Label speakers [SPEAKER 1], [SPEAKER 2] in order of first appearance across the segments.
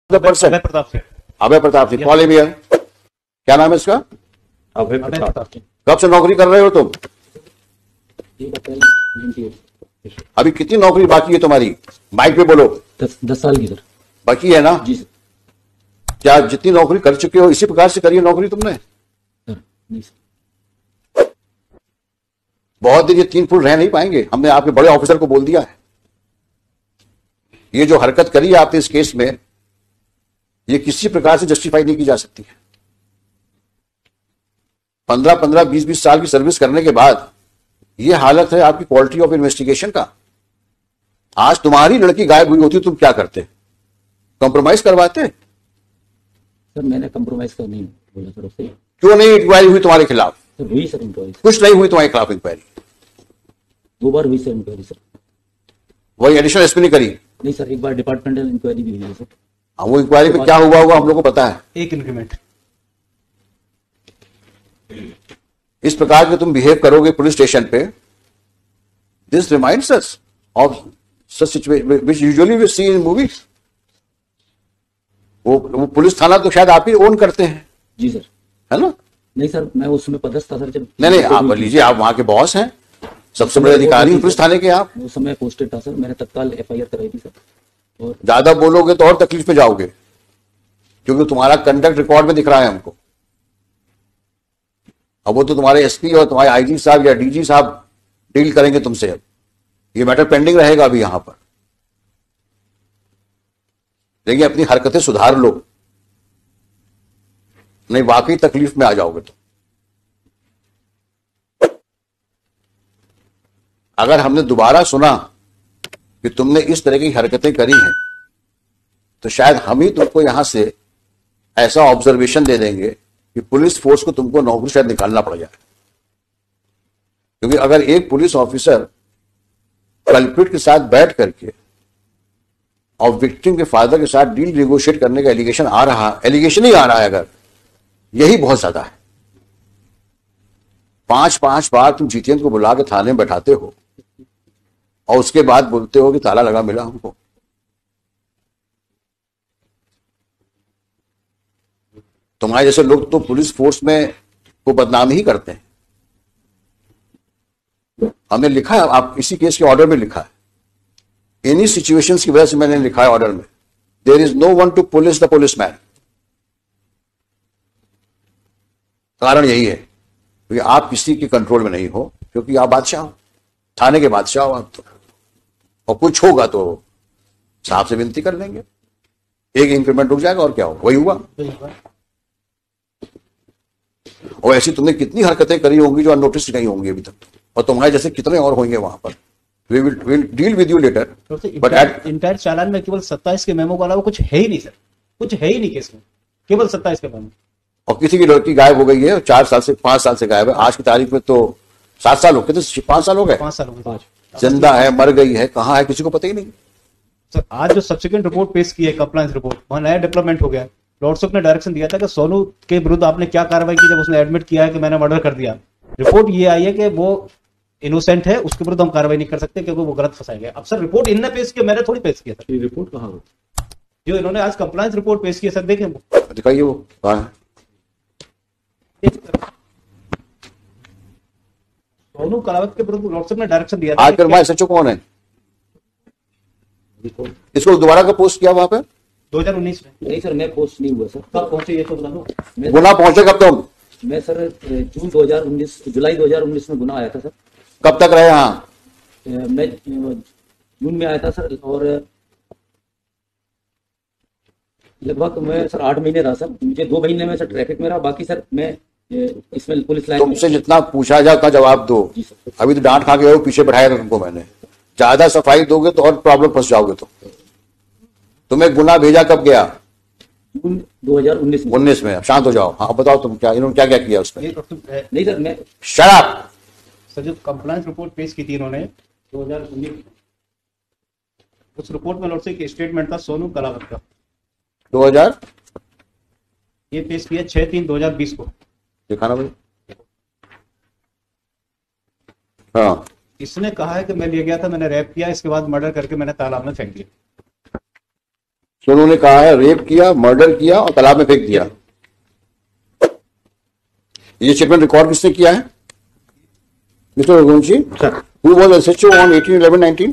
[SPEAKER 1] Person?
[SPEAKER 2] Abhay Pratap Singh.
[SPEAKER 1] Abhay Pratap Singh, call him here. क्या नाम है इसका?
[SPEAKER 3] अभय प्रताप सिंह।
[SPEAKER 1] कब से नौकरी कर रहे हो तुम? अभी कितनी नौकरी बाकी है तुम्हारी? माइक पे बोलो।
[SPEAKER 3] 10 साल की सर।
[SPEAKER 1] बाकी है ना?
[SPEAKER 3] जी सर।
[SPEAKER 1] क्या जितनी नौकरी कर चुके हो इसी प्रकार से करी है नौकरी तुमने?
[SPEAKER 3] सर नहीं सर।
[SPEAKER 1] बहुत दिन ये 3 फुट रह नहीं पाएंगे, हमने आपके बड़े ऑफिसर को बोल दिया है। ये जो हरकत करी है आपने इस केस में, ये किसी प्रकार से जस्टिफाई नहीं की जा सकती है। 15-15, 20-20 साल की सर्विस करने के बाद ये हालत है आपकी क्वालिटी ऑफ इन्वेस्टिगेशन का। आज तुम्हारी लड़की गायब हुई होती तुम क्या करते? कॉम्प्रोमाइज करवाते?
[SPEAKER 3] सर मैंने कॉम्प्रोमाइज कर नहीं बोला सर उससे।
[SPEAKER 1] क्यों नहीं इंक्वायरी हुई तुम्हारे खिलाफ?
[SPEAKER 3] सर हुई सर इंक्वायरी।
[SPEAKER 1] कुछ नहीं हुई तुम्हारे खिलाफ इंक्वायरी?
[SPEAKER 3] 2 बार हुई सर इंक्वायरी सर।
[SPEAKER 1] वही एडिशनल एसपी ने करी?
[SPEAKER 3] नहीं सर, एक बार डिपार्टमेंटल इंक्वायरी भी हुई है सर।
[SPEAKER 1] वो इंक्वायरी में क्या हुआ होगा हम लोग को पता है।
[SPEAKER 2] एक इंक्रीमेंट।
[SPEAKER 1] इस प्रकार के तुम बिहेव करोगे पुलिस स्टेशन पे, this reminds us of such situation which usually we see in movies. वो पुलिस थाना तो शायद आप ही ओन करते हैं।
[SPEAKER 3] जी सर।
[SPEAKER 1] है ना?
[SPEAKER 3] नहीं सर, मैं उस समय पदस्थ था सर जब।
[SPEAKER 1] नहीं आप लीजिए, आप वहां के बॉस हैं, सबसे बड़े अधिकारी पुलिस थाने के आप।
[SPEAKER 3] उस समय पोस्टेड था सर, मैंने तत्काल FIR कराई थी सर। और
[SPEAKER 1] ज्यादा बोलोगे तो और तकलीफ में जाओगे, क्योंकि तुम्हारा कंडक्ट रिकॉर्ड में दिख रहा है हमको। अब वो तो तुम्हारे SP और तुम्हारे IG साहब या DG साहब डील करेंगे तुमसे। अब ये मैटर पेंडिंग रहेगा अभी यहां पर। देखिए अपनी हरकतें सुधार लो, नहीं वाकई तकलीफ में आ जाओगे। तो अगर हमने दोबारा सुना कि तुमने इस तरह की हरकतें करी हैं, तो शायद हम ही तुमको यहां से ऐसा ऑब्जर्वेशन दे देंगे कि पुलिस फोर्स को तुमको नौकरी शायद निकालना पड़ जाए। क्योंकि अगर एक पुलिस ऑफिसर कल्प्रिट के साथ बैठ करके और विक्टिम के फादर के साथ डील नेगोशिएट करने का एलिगेशन ही आ रहा है, अगर यही बहुत ज्यादा है। 5-5 बार तुम जितेंद्र को बुला के थाने में बैठाते हो और उसके बाद बोलते हो कि ताला लगा मिला हमको। तुम्हारे जैसे लोग तो पुलिस फोर्स में को बदनाम ही करते हैं। हमने लिखा है, आप इसी केस के ऑर्डर में लिखा है, इन्हीं सिचुएशंस की वजह से मैंने लिखा है ऑर्डर में, there is no one to police the policeman. कारण यही है क्योंकि आप किसी के कंट्रोल में नहीं हो, क्योंकि आप बादशाह हो, थाने के बादशाह हो आप तो। और कुछ होगा तो साहब से विनती कर लेंगे, एक इंक्रीमेंट रुक जाएगा और क्या हो, वही हुआ। और ऐसी तुमने कितनी हरकतें करी होंगी जो अननोटिस नहीं होंगी अभी तक, और तुम्हारे जैसे कितने और होंगे वहां पर। We will deal with you later. But
[SPEAKER 2] entire चालान में केवल 27 के मेमो वाला वो कुछ है ही नहीं सर, कुछ है ही नहीं केस में, केवल 27 के मेमो।
[SPEAKER 1] और किसी की लड़की गायब हो गई है, 4 साल से 5 साल से गायब है, आज की तारीख में तो 7 साल हो गए, तो 5 साल हो गए।
[SPEAKER 2] 5 साल हो गए।
[SPEAKER 1] जिंदा है, मर गई है, कहाँ है, किसी को पता ही नहीं।
[SPEAKER 2] सर आज जो सब्सिक्वेंट रिपोर्ट पेश की है, कंप्लायंस रिपोर्ट, वहां नया डेवलपमेंट हो गया। लॉर्डशिप ने डायरेक्शन दिया था कि सोनू के विरुद्ध आपने क्या कार्रवाई की जब उसने एडमिट किया है कि मैंने मर्डर कर दिया। रिपोर्ट ये आई है कि वो इनोसेंट है, उसके विरुद्ध हम कार्रवाई नहीं कर सकते क्योंकि वो गलत फंसाया गया। अब सर रिपोर्ट इनने पेश किया, मैंने थोड़ी पेश किया सर।
[SPEAKER 3] ये रिपोर्ट कहाँ हो
[SPEAKER 2] जो इन्होंने आज कंप्लायंस रिपोर्ट पेश किया सर, देखें वो
[SPEAKER 1] दिखाइए, वो कहाँ है?
[SPEAKER 2] सोनू कलावत के विरुद्ध लॉर्डशिप ने डायरेक्शन दिया था।
[SPEAKER 1] आज फिर SHO कौन है? इसको दोबारा का पोस्ट किया वहां पे
[SPEAKER 2] 2019 में।
[SPEAKER 3] नहीं सर, मैं पोस्ट नहीं हुआ सर।
[SPEAKER 2] कब पहुंचे ये तो बता दो।
[SPEAKER 1] गुना पहुंचे कब तुम?
[SPEAKER 3] मैं सर जुलाई 2019 में गुना आया था सर।
[SPEAKER 1] कब तक रहे यहाँ?
[SPEAKER 3] मैं जून में आया था सर, और लगभग मैं सर 8 महीने रहा सर। मुझे 2 महीने में सर ट्रैफिक में रहा, बाकी सर मैं इसमें पुलिस लाइन।
[SPEAKER 1] तुमसे जितना पूछा जाए उतना जवाब दो। अभी तो डांट खा के पीछे बढ़ाया था तुमको मैंने। ज्यादा सफाई दोगे तो और प्रॉब्लम फंस जाओगे। तो तुम्हें गुना भेजा कब गया?
[SPEAKER 3] जून 2019
[SPEAKER 1] में। शांत हो जाओ। हाँ बताओ तुम क्या, इन्होंने क्या क्या किया उसमें?
[SPEAKER 3] नहीं सर, मैं
[SPEAKER 1] शराब
[SPEAKER 2] सर जो कंप्लायंस रिपोर्ट पेश की थी इन्होंने 2019, उस रिपोर्ट में लॉर्ड से एक स्टेटमेंट था सोनू कलावत का
[SPEAKER 1] 2000
[SPEAKER 2] ये पेश किया 6/3/2020 को।
[SPEAKER 1] दिखाना भाई। हाँ,
[SPEAKER 2] इसने कहा है कि मैं ले गया था, मैंने रैप किया, इसके बाद मर्डर करके मैंने तालाब में फेंक दिया।
[SPEAKER 1] तो उन्होंने कहा है रेप किया, मर्डर किया और तालाब में फेंक दिया। ये स्टेटमेंट रिकॉर्ड किसने किया है? Mister Raghuvanshi, who was SHO on 18/11/19?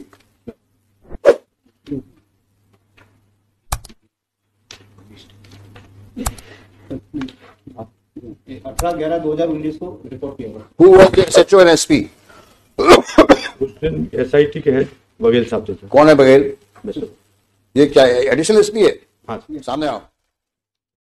[SPEAKER 2] है 18/11/2019 को रिपोर्ट किया हुआ।
[SPEAKER 1] Who was the SHO and SP?
[SPEAKER 4] उस दिन एसआईटी के हेड बघेल साहब थे।
[SPEAKER 1] कौन है बघेल?
[SPEAKER 4] मिस्टर
[SPEAKER 1] ये क्या है? एडिशनल एसपी है?
[SPEAKER 4] हाँ
[SPEAKER 1] सामने आओ।